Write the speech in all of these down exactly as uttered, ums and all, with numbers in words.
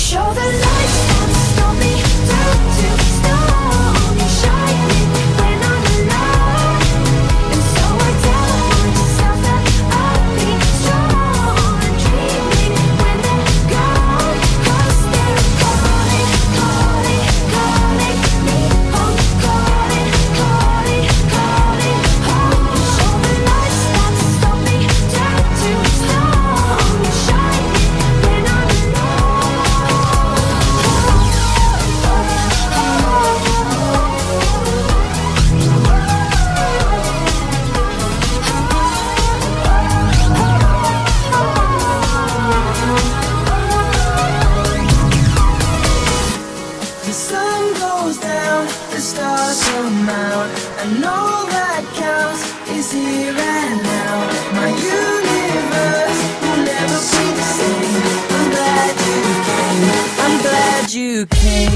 You came.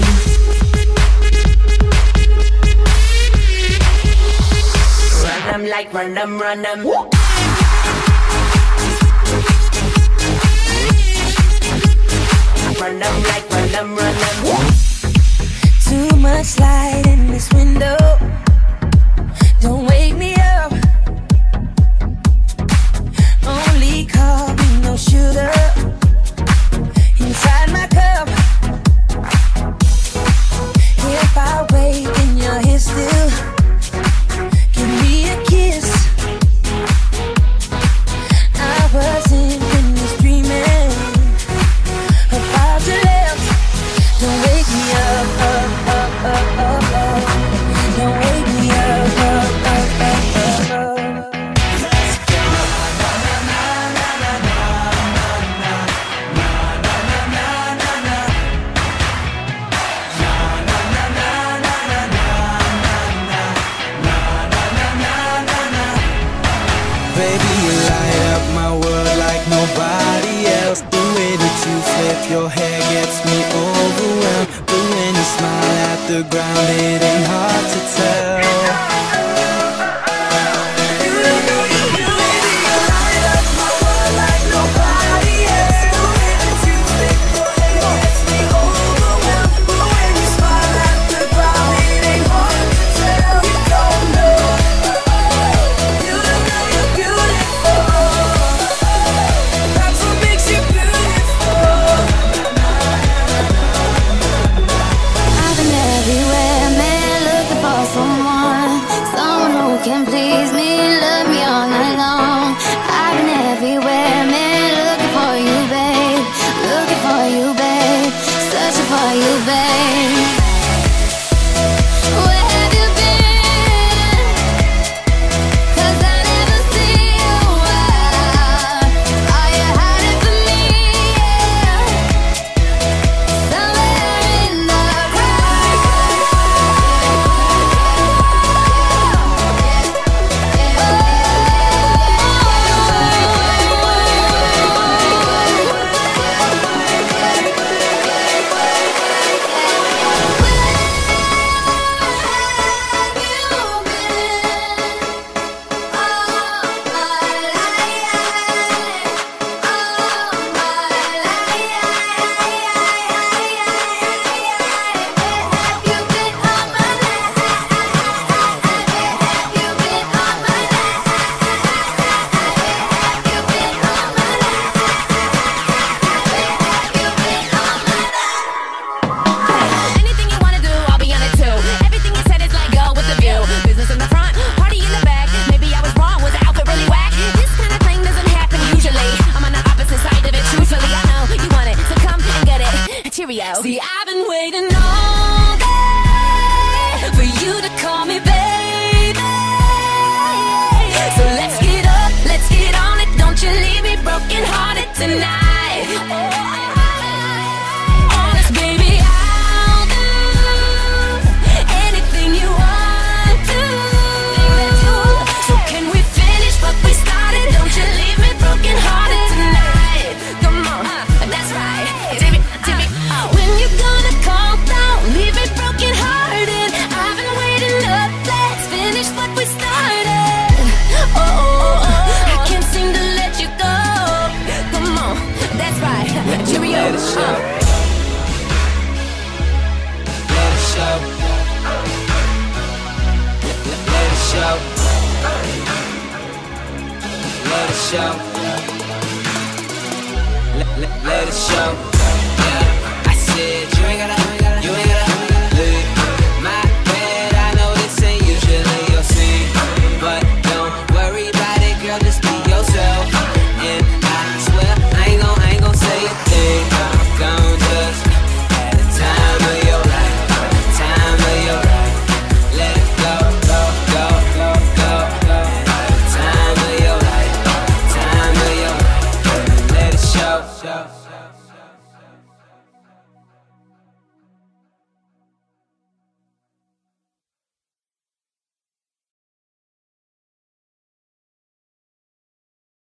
Run them like run them, run them. Run them like run them, run them. Too much light in this window. Don't wake me up. Only call me no sugar inside my cup. If I wake and you're here still, give me a kiss. I wasn't finished dreaming about your lips. Don't wake me up, up, up, up, up, up. Don't wake me up, up, up, up, up, up. Let's go. Na na na na na na na na na na na. Baby, you light up my world like nobody else. The way that you flip your hair gets me overwhelmed. But when you smile at the ground, it ain't hard to tell. Can please me, love me all night long. I've been everywhere, man, looking for you, babe. Looking for you, babe. Searching for you, babe. Where have you been? 'Cause I never see you out. Are you hiding from me? Yeah. Somewhere in the crowd. See, I've been waiting all day for you to call me baby. So let's get up, let's get on it. Don't you leave me broken hearted tonight. Honest, baby, I'll do anything you want to. So can we finish what we started? Don't you leave me broken hearted tonight. Come on, that's right. Take me, take me. When you gonna calm down, leave me broken hearted. I've been waiting up, let's finish what we started. Oh, oh, oh, I can't seem to let you go. Come on. Let, let it show.